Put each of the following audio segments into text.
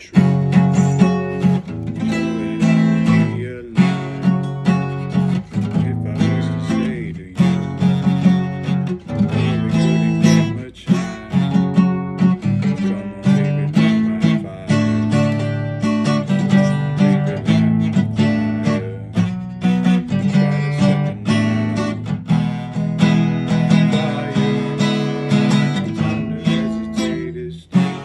true. Know that I would be alive if I was to say to you, oh, we couldn't get much higher. Come on, baby, light my fire. Baby, light my fire. Try to set the night on fire. Time to hesitate is through.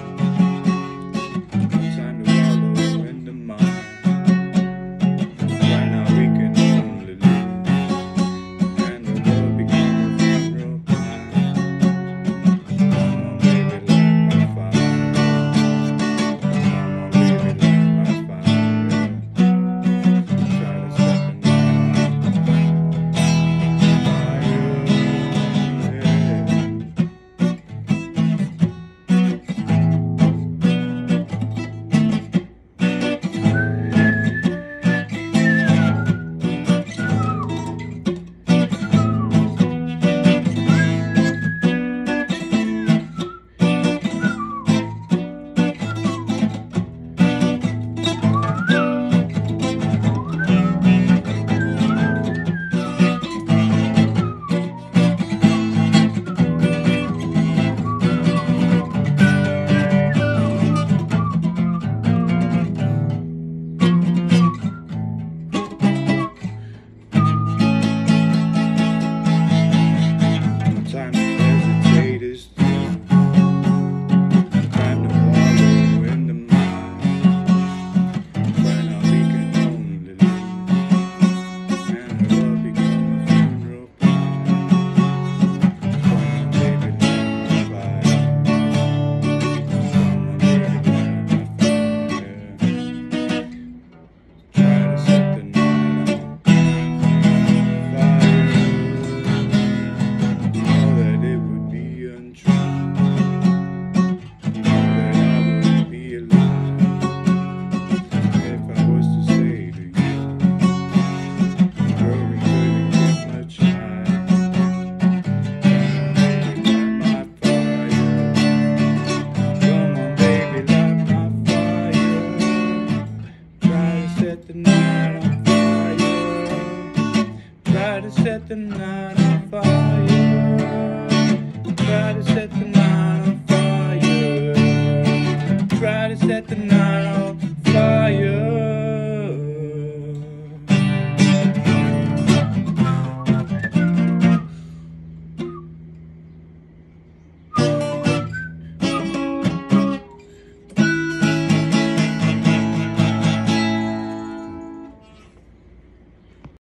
Time to wallow in the mire. Right now we can only lose, and the world become a funeral pyre. Come on, baby, light my fire. Come on, baby, light my fire. Try to set the night on fire. Time to hesitate is through. Time to wallow in the mire. Right now we can only lose, and the world become a funeral pyre. Come on, baby, light my fire. Come on, baby, light my fire. Try to set the night on fire. You know that it would be untrue. You know that I would be alive if I was to say to you, girl, we couldn't get much higher. Come on, baby, light my fire. Try to set the night on fire. Try to set the night